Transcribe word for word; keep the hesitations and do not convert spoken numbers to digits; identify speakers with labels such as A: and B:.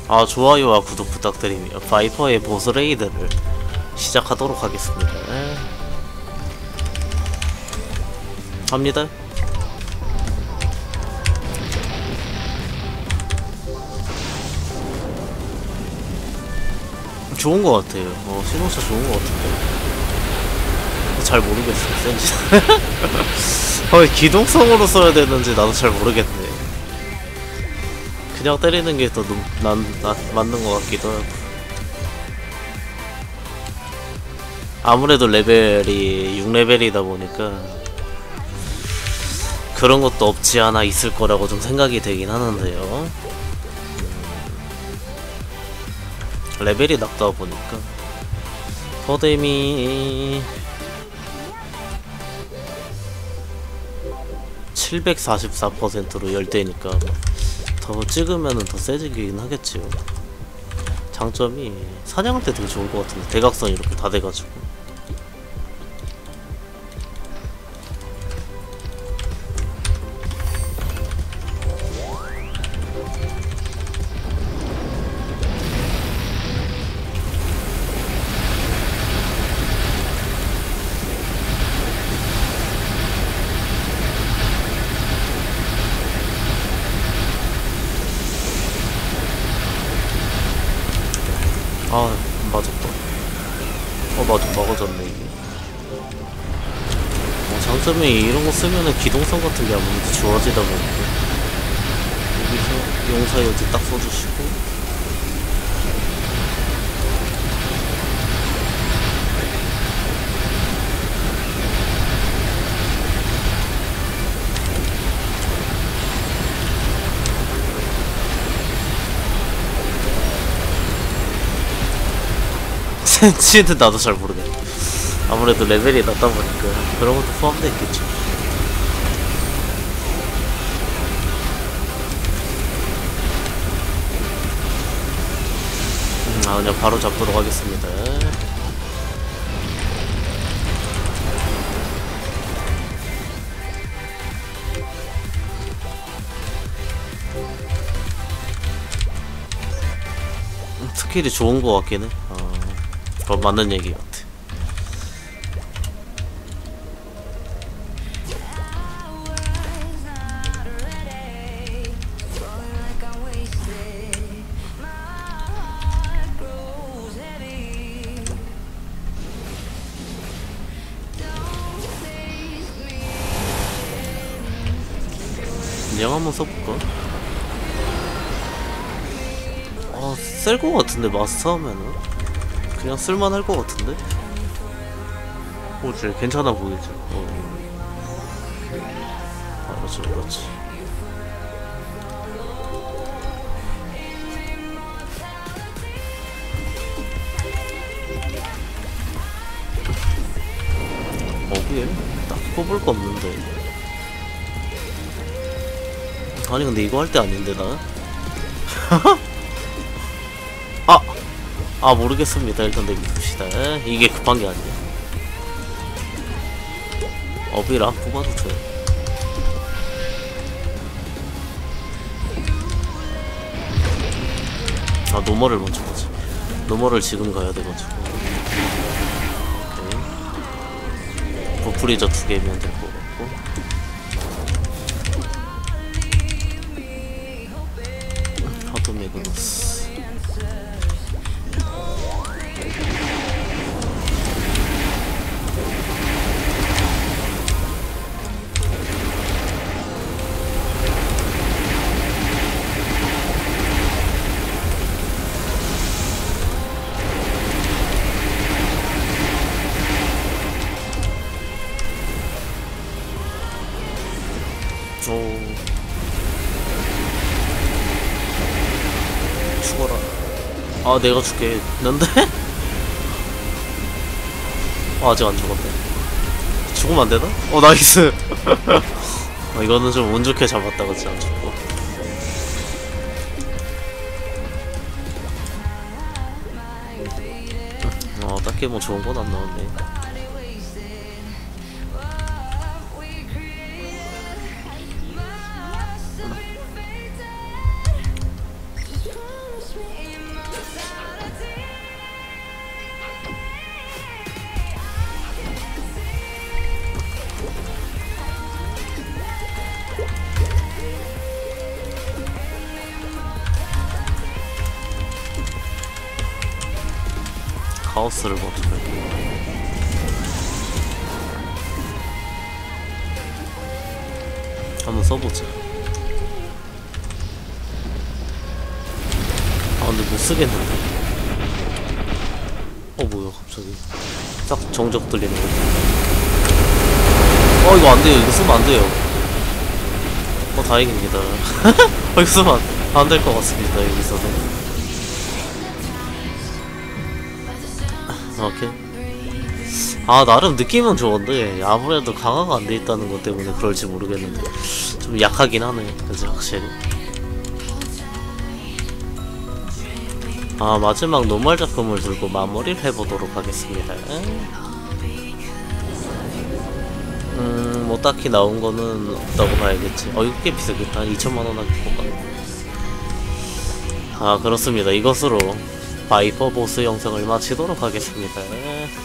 A: 아, 좋아요와 구독 부탁드리며 바이퍼의 보스 레이드를 시작하도록 하겠습니다. 갑니다. 좋은 것 같아요. 어, 시동차 좋은 것 같은데. 잘 모르겠어, 센지. 어, 기동성으로 써야 되는지 나도 잘 모르겠네. 그냥 때리는 게 더 난 맞는 것 같기도 하고. 아무래도 레벨이 육 레벨이다 보니까 그런 것도 없지 않아 있을 거라고 좀 생각이 되긴 하는데요. 레벨이 낮다 보니까 더데미 칠백사십사 퍼센트로 열대니까 더 찍으면은 더 세지긴 하겠지요. 장점이 사냥할 때 되게 좋을 것 같은데, 대각선 이렇게 다 돼가지고. 아, 맞았다. 어, 맞아, 막아졌네, 이게. 어, 장점이 이런 거 쓰면은 기동성 같은 게 아무래도 좋아지다 보니까. 여기서 용사 여지 딱 써주시고. 센치는 나도 잘 모르겠네. 아무래도 레벨이 낮다 보니까 그런 것도 포함되어 있겠죠. 음, 아, 그냥 바로 잡도록 하겠습니다. 음, 스킬이 좋은 거 같긴 해. 어, 그건 맞는 얘기 같아. 그냥 한번 써볼까? 어, 쓸 것 같은데, 마스터 하면은? 그냥 쓸만할 것 같은데? 오, 쟤 괜찮아 보이죠? 어. 아, 그렇지, 그렇지. 어디에? 딱 뽑을 거 없는데. 아니, 근데 이거 할 때 아닌데, 나? 아! 아, 모르겠습니다. 일단 내비둡시다. 이게 급한 게 아니야. 어비라 뽑아도 돼. 아, 노멀을 먼저 보자. 노멀을 지금 가야 돼가지고. 오케이. 버프리저 두 개면 될 것 같고. 하드 매그너스. 오, 죽어라. 아, 내가 죽겠는데? 어, 아직 안 죽었네. 죽으면 안 되나? 어, 나이스. 어, 이거는 좀 운 좋게 잡았다, 그치? 안 죽고. 어, 딱히 뭐 좋은 건 안 나왔네. 카오스를 먼저 갈게요. 한번 써보자. 아 근데 못쓰겠는데? 어 뭐야 갑자기 딱 정적 들리는 거. 어 이거 안돼요. 이거 쓰면 안돼요. 어 다행입니다. 어 이거 쓰면 안될 것 같습니다. 여기서는. 오케이. 아 나름 느낌은 좋은데 아무래도 강화가 안 돼 있다는 것 때문에 그럴지 모르겠는데 좀 약하긴 하네. 그치 확실히. 아 마지막 노멀 작품을 들고 마무리를 해보도록 하겠습니다. 음뭐 딱히 나온 거는 없다고 봐야겠지. 어 이거 꽤 비싸겠다. 한 이천만 원 하겠구만. 아 그렇습니다. 이것으로 바이퍼 보스 영상을 마치도록 하겠습니다.